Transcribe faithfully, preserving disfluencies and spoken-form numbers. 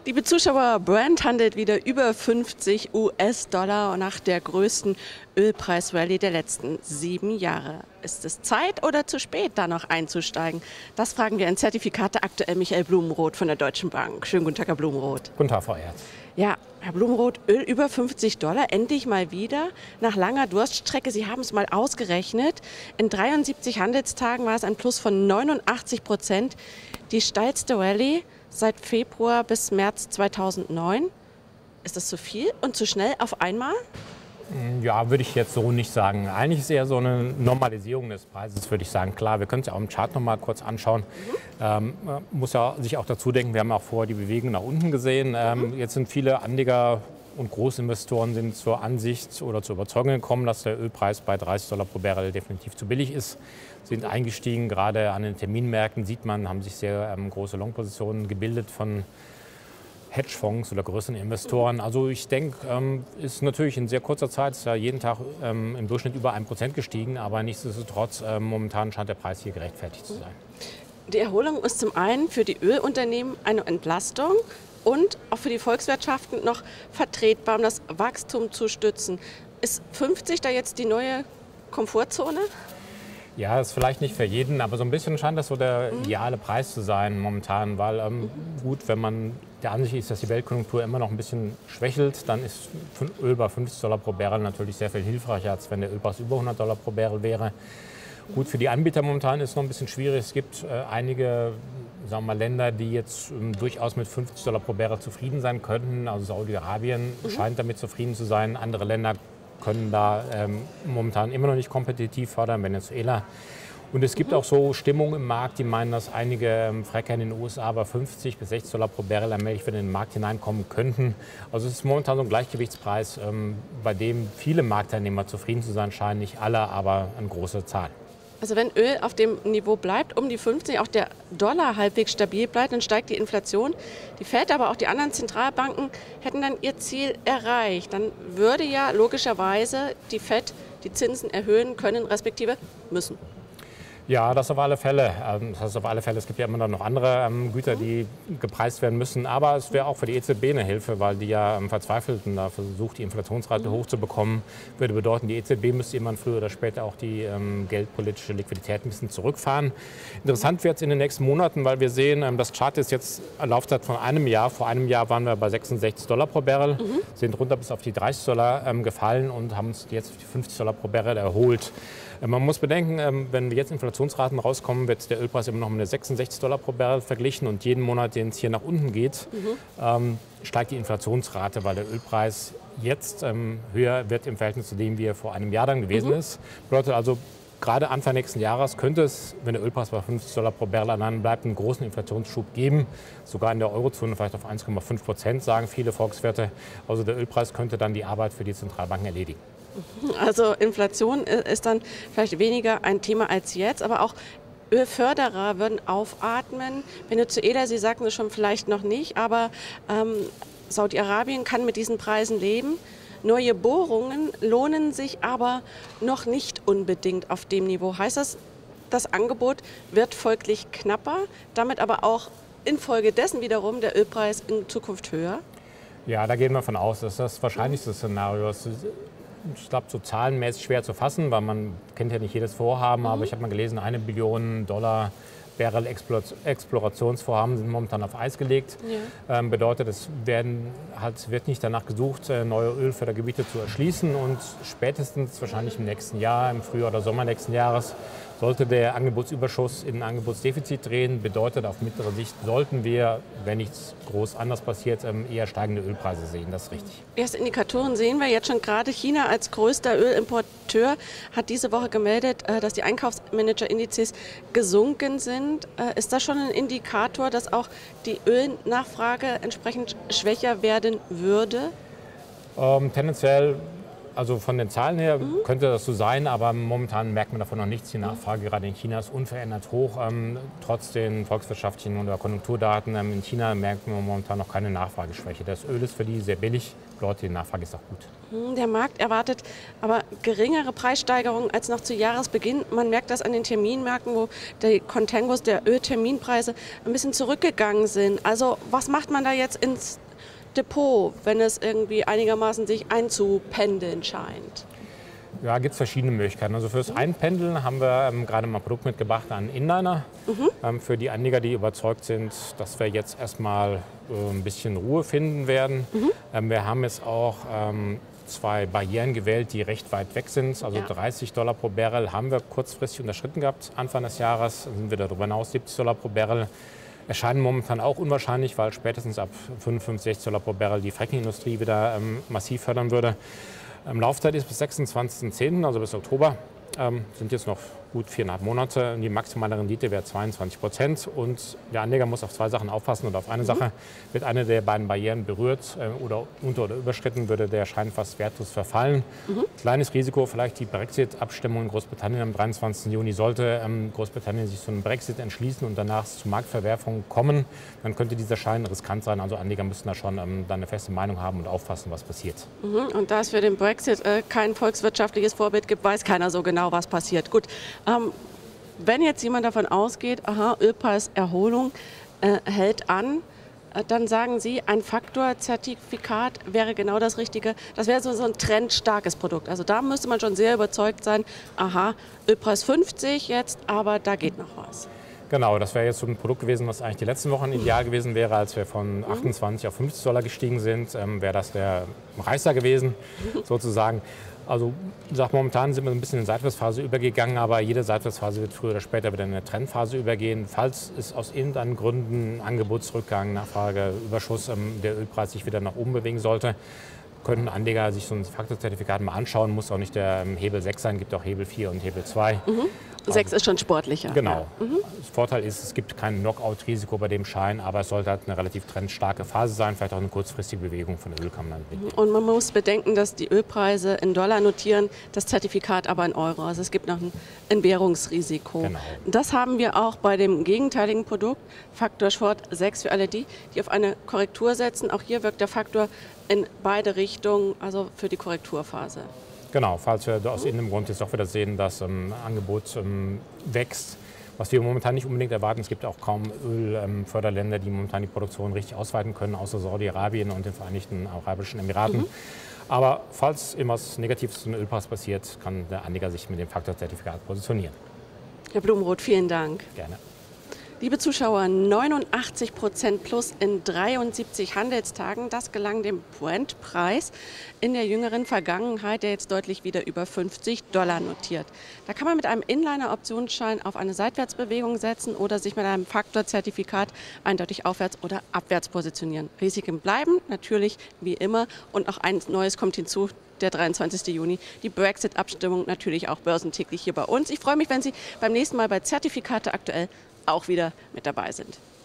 Liebe Zuschauer, Brent handelt wieder über fünfzig US-Dollar nach der größten Ölpreisrallye der letzten sieben Jahre. Ist es Zeit oder zu spät, da noch einzusteigen? Das fragen wir in Zertifikate aktuell Michael Blumenroth von der Deutschen Bank. Schönen guten Tag, Herr Blumenroth. Guten Tag, Frau Erz. Ja, Herr Blumenroth, Öl über fünfzig Dollar, endlich mal wieder nach langer Durststrecke. Sie haben es mal ausgerechnet. In dreiundsiebzig Handelstagen war es ein Plus von neunundachtzig Prozent. Die steilste Rallye seit Februar bis März zweitausendneun. Ist das zu viel und zu schnell auf einmal? Ja, würde ich jetzt so nicht sagen. Eigentlich ist es eher so eine Normalisierung des Preises, würde ich sagen. Klar, wir können es ja auch im Chart noch mal kurz anschauen. Mhm. Ähm, man muss ja sich auch dazu denken, wir haben auch vorher die Bewegung nach unten gesehen. Ähm, mhm. Jetzt sind viele Anleger und Großinvestoren sind zur Ansicht oder zur Überzeugung gekommen, dass der Ölpreis bei dreißig Dollar pro Barrel definitiv zu billig ist. Sind eingestiegen, gerade an den Terminmärkten sieht man, haben sich sehr ähm, große Long-Positionen gebildet von Hedgefonds oder größeren Investoren. Also ich denke, ähm, ist natürlich in sehr kurzer Zeit, ist ja jeden Tag ähm, im Durchschnitt über ein Prozent gestiegen, aber nichtsdestotrotz ähm, momentan scheint der Preis hier gerechtfertigt zu sein. Die Erholung ist zum einen für die Ölunternehmen eine Entlastung und auch für die Volkswirtschaften noch vertretbar, um das Wachstum zu stützen. Ist fünfzig da jetzt die neue Komfortzone? Ja, das ist vielleicht nicht für jeden, aber so ein bisschen scheint das so der ideale Preis zu sein momentan, weil ähm, gut, wenn man der Ansicht ist, dass die Weltkonjunktur immer noch ein bisschen schwächelt, dann ist Öl bei fünfzig Dollar pro Barrel natürlich sehr viel hilfreicher, als wenn der Ölpreis über hundert Dollar pro Barrel wäre. Gut, für die Anbieter momentan ist es noch ein bisschen schwierig. Es gibt äh, einige sagen wir mal, Länder, die jetzt ähm, durchaus mit fünfzig Dollar pro Barrel zufrieden sein könnten. Also Saudi-Arabien mhm. scheint damit zufrieden zu sein. Andere Länder können da ähm, momentan immer noch nicht kompetitiv fördern, Venezuela. Und es gibt mhm. auch so Stimmung im Markt, die meinen, dass einige ähm, Fracker in den U S A bei fünfzig bis sechzig Dollar pro Barrel allmählich wieder in den Markt hineinkommen könnten. Also es ist momentan so ein Gleichgewichtspreis, ähm, bei dem viele Marktteilnehmer zufrieden zu sein scheinen. Nicht alle, aber eine große Zahl. Also wenn Öl auf dem Niveau bleibt, um die fünfzig, auch der Dollar halbwegs stabil bleibt, dann steigt die Inflation. Die Fed, aber auch die anderen Zentralbanken hätten dann ihr Ziel erreicht. Dann würde ja logischerweise die Fed die Zinsen erhöhen können, respektive müssen. Ja, das auf alle Fälle. Das heißt auf alle Fälle, es gibt ja immer noch andere ähm, Güter, die gepreist werden müssen. Aber es wäre auch für die E Z B eine Hilfe, weil die ja ähm, verzweifelt und da versucht, die Inflationsrate mhm. hochzubekommen. Würde bedeuten, die E Z B müsste irgendwann früher oder später auch die ähm, geldpolitische Liquidität ein bisschen zurückfahren. Interessant wird es in den nächsten Monaten, weil wir sehen, ähm, das Chart ist jetzt eine Laufzeit von einem Jahr. Vor einem Jahr waren wir bei sechsundsechzig Dollar pro Barrel, mhm. sind runter bis auf die dreißig Dollar ähm, gefallen und haben uns jetzt auf die fünfzig Dollar pro Barrel erholt. Man muss bedenken, wenn wir jetzt Inflationsraten rauskommen, wird der Ölpreis immer noch mit sechsundsechzig Dollar pro Barrel verglichen und jeden Monat, den es hier nach unten geht, mhm. ähm, steigt die Inflationsrate, weil der Ölpreis jetzt ähm, höher wird im Verhältnis zu dem, wie er vor einem Jahr dann gewesen mhm. ist. Bedeutet also, gerade Anfang nächsten Jahres könnte es, wenn der Ölpreis bei fünfzig Dollar pro Barrel allein bleibt, einen großen Inflationsschub geben. Sogar in der Eurozone vielleicht auf eins Komma fünf Prozent, sagen viele Volkswirte. Also der Ölpreis könnte dann die Arbeit für die Zentralbanken erledigen. Also Inflation ist dann vielleicht weniger ein Thema als jetzt, aber auch Ölförderer würden aufatmen. Venezuela, Sie sagten es schon, vielleicht noch nicht, aber ähm, Saudi-Arabien kann mit diesen Preisen leben. Neue Bohrungen lohnen sich aber noch nicht unbedingt auf dem Niveau. Heißt das, das Angebot wird folglich knapper, damit aber auch infolgedessen wiederum der Ölpreis in Zukunft höher? Ja, da gehen wir von aus, das ist das wahrscheinlichste Szenario. Das ist, ich glaube, so zahlenmäßig schwer zu fassen, weil man kennt ja nicht jedes Vorhaben, mhm. aber ich habe mal gelesen, eine Billion Dollar Barrel Explorationsvorhaben sind momentan auf Eis gelegt. Ja. Ähm, bedeutet, es werden, halt, wird nicht danach gesucht, neue Ölfördergebiete zu erschließen und spätestens wahrscheinlich im nächsten Jahr, im Frühjahr oder Sommer nächsten Jahres, sollte der Angebotsüberschuss in ein Angebotsdefizit drehen. Bedeutet, auf mittlere Sicht sollten wir, wenn nichts groß anders passiert, eher steigende Ölpreise sehen. Das ist richtig. Erste Indikatoren sehen wir jetzt schon gerade. China als größter Ölimporteur hat diese Woche gemeldet, dass die Einkaufsmanager-Indizes gesunken sind. Ist das schon ein Indikator, dass auch die Ölnachfrage entsprechend schwächer werden würde? Ähm, tendenziell Also von den Zahlen her mhm. könnte das so sein, aber momentan merkt man davon noch nichts. Die Nachfrage gerade in China ist unverändert hoch. Ähm, trotz den volkswirtschaftlichen oder Konjunkturdaten ähm, in China merkt man momentan noch keine Nachfrageschwäche. Das Öl ist für die sehr billig, dort die Nachfrage ist auch gut. Der Markt erwartet aber geringere Preissteigerungen als noch zu Jahresbeginn. Man merkt das an den Terminmärkten, wo die Contangos der Ölterminpreise ein bisschen zurückgegangen sind. Also was macht man da jetzt ins Depot, wenn es irgendwie einigermaßen sich einzupendeln scheint? Ja, gibt es verschiedene Möglichkeiten. Also fürs Einpendeln haben wir ähm, gerade mal ein Produkt mitgebracht, einen Inliner. Mhm. Ähm, für die Anleger, die überzeugt sind, dass wir jetzt erstmal äh, ein bisschen Ruhe finden werden. Mhm. Ähm, wir haben jetzt auch ähm, zwei Barrieren gewählt, die recht weit weg sind. Also ja. dreißig Dollar pro Barrel haben wir kurzfristig unterschritten gehabt, Anfang des Jahres. Dann sind wir darüber hinaus siebzig Dollar pro Barrel. Erscheinen momentan auch unwahrscheinlich, weil spätestens ab fünfundfünfzig, sechzig Dollar pro Barrel die Fracking-Industrie wieder ähm, massiv fördern würde. Ähm, Laufzeit ist bis sechsundzwanzigsten zehnten, also bis Oktober. Ähm, sind jetzt noch gut viereinhalb Monate. Die maximale Rendite wäre zweiundzwanzig Prozent. Und der Anleger muss auf zwei Sachen aufpassen. Und auf eine mhm. Sache, wird eine der beiden Barrieren berührt äh, oder unter- oder überschritten, würde der Schein fast wertlos verfallen. Mhm. Kleines Risiko, vielleicht die Brexit-Abstimmung in Großbritannien am dreiundzwanzigsten Juni. Sollte ähm, Großbritannien sich zu einem Brexit entschließen und danach zu Marktverwerfungen kommen, dann könnte dieser Schein riskant sein. Also Anleger müssen da schon ähm, dann eine feste Meinung haben und aufpassen, was passiert. Mhm. Und da es für den Brexit äh, kein volkswirtschaftliches Vorbild gibt, weiß keiner so genau, was passiert. Gut. Ähm, wenn jetzt jemand davon ausgeht, aha, Ölpreiserholung äh, hält an, äh, dann sagen Sie, ein Faktorzertifikat wäre genau das Richtige. Das wäre so, so ein trendstarkes Produkt. Also da müsste man schon sehr überzeugt sein, aha, Ölpreis fünfzig jetzt, aber da geht noch was. Genau, das wäre jetzt so ein Produkt gewesen, was eigentlich die letzten Wochen ideal gewesen wäre, als wir von achtundzwanzig auf fünfzig Dollar gestiegen sind. Ähm, wäre das der Reißer gewesen, sozusagen. Also ich sag, momentan sind wir ein bisschen in die Seitwärtsphase übergegangen, aber jede Seitwärtsphase wird früher oder später wieder in eine Trendphase übergehen. Falls es aus irgendeinen Gründen, Angebotsrückgang, Nachfrage, Überschuss, ähm, der Ölpreis sich wieder nach oben bewegen sollte, könnten Anleger sich so ein Faktorzertifikat mal anschauen. Muss auch nicht der ähm, Hebel sechs sein, gibt auch Hebel vier und Hebel zwei. Mhm. sechs ist schon sportlicher. Genau. Ja. Mhm. Das Vorteil ist, es gibt kein Knockout-Risiko bei dem Schein, aber es sollte halt eine relativ trendstarke Phase sein, vielleicht auch eine kurzfristige Bewegung von der Öl kann man dann. Und man muss bedenken, dass die Ölpreise in Dollar notieren, das Zertifikat aber in Euro. Also es gibt noch ein Entbehrungsrisiko. Genau. Das haben wir auch bei dem gegenteiligen Produkt, Faktor Short sechs für alle die, die auf eine Korrektur setzen. Auch hier wirkt der Faktor in beide Richtungen, also für die Korrekturphase. Genau, falls wir aus irgendeinem Grund jetzt auch wieder sehen, dass ähm, Angebot ähm, wächst, was wir momentan nicht unbedingt erwarten. Es gibt auch kaum Ölförderländer, ähm, die momentan die Produktion richtig ausweiten können, außer Saudi-Arabien und den Vereinigten Arabischen Emiraten. Mhm. Aber falls irgendwas Negatives zum Ölpreis passiert, kann der Anleger sich mit dem Faktorzertifikat positionieren. Herr Blumenroth, vielen Dank. Gerne. Liebe Zuschauer, neunundachtzig Prozent plus in dreiundsiebzig Handelstagen. Das gelang dem Brent-Preis in der jüngeren Vergangenheit, der jetzt deutlich wieder über fünfzig Dollar notiert. Da kann man mit einem Inliner-Optionsschein auf eine Seitwärtsbewegung setzen oder sich mit einem Faktorzertifikat eindeutig aufwärts oder abwärts positionieren. Risiken bleiben natürlich wie immer und noch eins Neues kommt hinzu. Der dreiundzwanzigste Juni, die Brexit-Abstimmung natürlich auch börsentäglich hier bei uns. Ich freue mich, wenn Sie beim nächsten Mal bei Zertifikate aktuell auch wieder mit dabei sind.